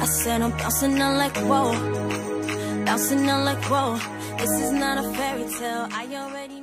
I said I'm bouncing on like whoa, bouncing on like whoa. This is not a fairy tale. I already